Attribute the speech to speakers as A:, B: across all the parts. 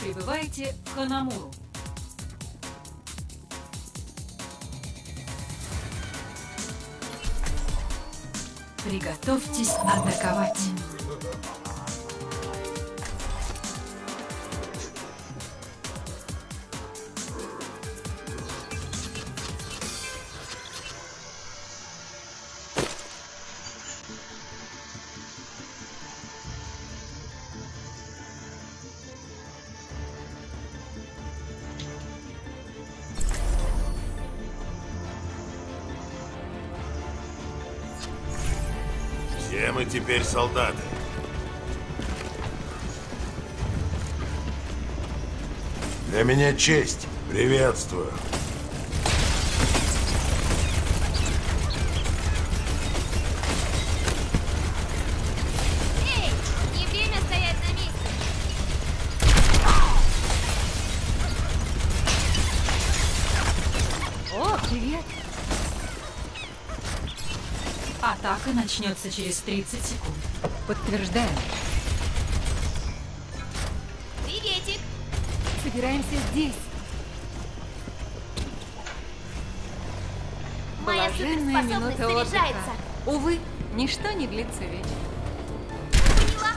A: Прибывайте в Ханамуру. Приготовьтесь атаковать.
B: Все мы теперь солдаты. Для меня честь. Приветствую.
C: Эй, не время стоять на месте.
A: О, привет! Атака начнется через 30 секунд.
D: Подтверждаю.
C: Приветик.
D: Собираемся здесь.
C: Моя
D: Блаженная
C: суперспособность
D: минута отдыха.
C: заряжается.
D: Увы, ничто не длится вечно.
C: Поняла?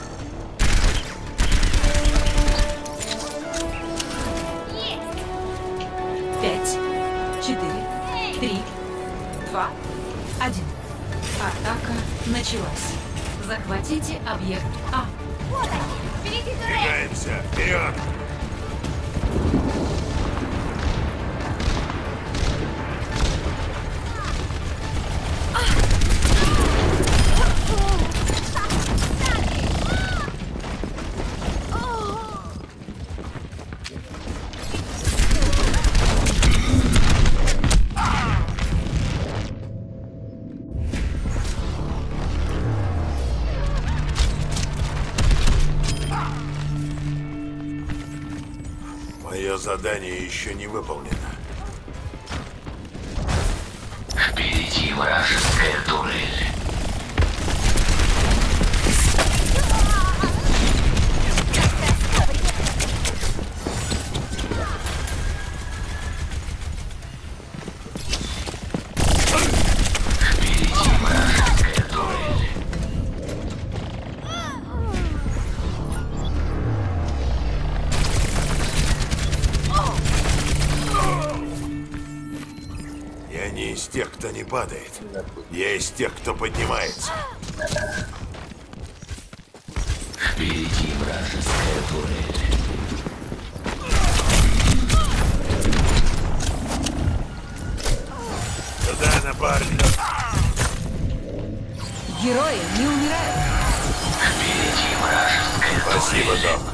C: Есть.
A: 5, 4, 3, 2, 1. Атака началась. Захватите объект А.
C: Вот они. Впереди турель.
B: Двигаемся. Вперед! Мое задание еще не выполнено.
E: Впереди вражеская турель. Впереди вражеская турель.
B: Я не из тех, кто не падает. Я из тех, кто поднимается.
E: Впереди вражеская турель.
B: Туда, напарник.
D: Герои не умирают.
E: Впереди вражеская
B: Спасибо,
E: турель.
B: док.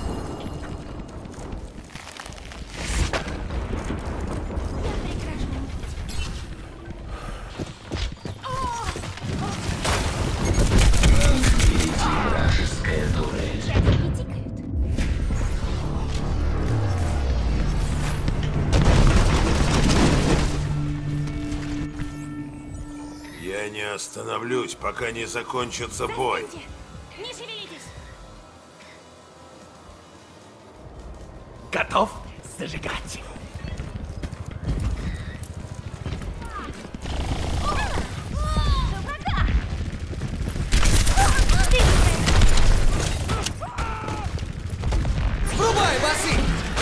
E: Впереди вражеская турель.
C: Всякие тикают.
B: Я не остановлюсь, пока не закончится бой.
C: Застаньте. Не шевелитесь.
F: Готов зажигать.
C: До врага.
F: Врубай басы!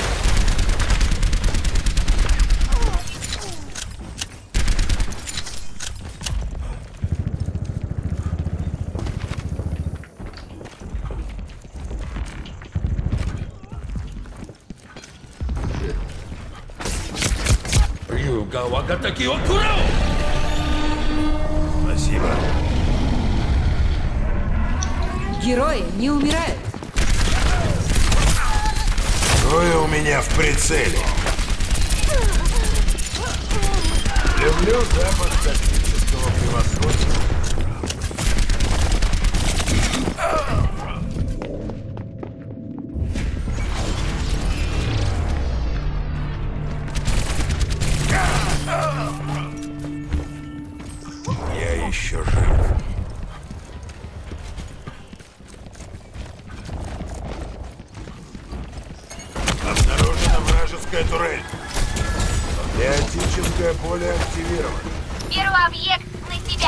F: Рюга Вагатаки Окурао!
B: Спасибо.
D: Герои не умирают.
B: Трое у меня в прицеле. Люблю запах тактического превосходства. Я еще жив. Тактическое поле активировано.
C: Первый объект на себя.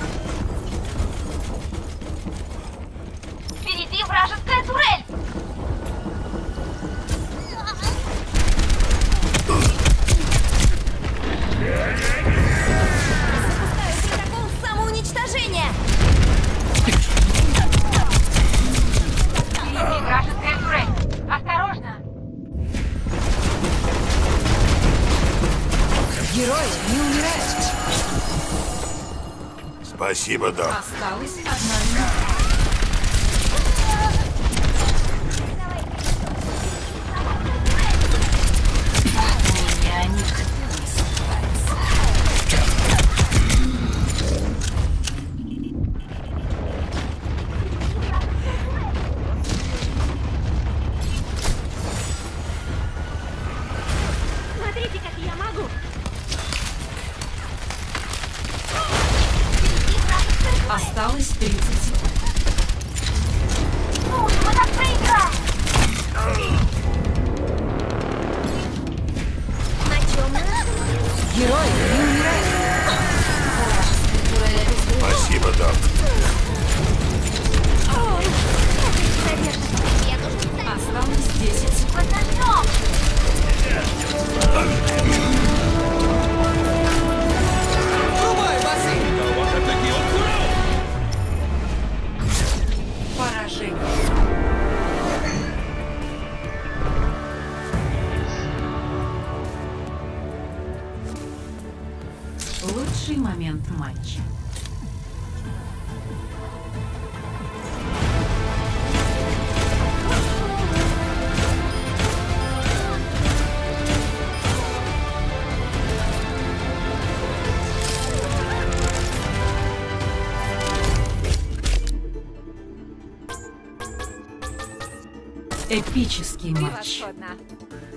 C: Впереди вражеская турель. Запускаю протокол самоуничтожения. Впереди вражеская турель. Осторожно.
D: Герои не умирают.
B: Спасибо, док.
A: Осталась одна минута. У меня никто не сомневается.
C: Смотрите, как я могу.
A: Осталось 30 секунд.
C: Слушай, мы так проиграем. На чем мы остановились?
D: Герои не умирают.
B: Спасибо, док.
C: Мне нужно встать.
A: Осталось 10 секунд.
C: Подождем.
F: Врубай басы!
A: Поражение. Лучший момент матча. Эпический матч.
D: Превосходно.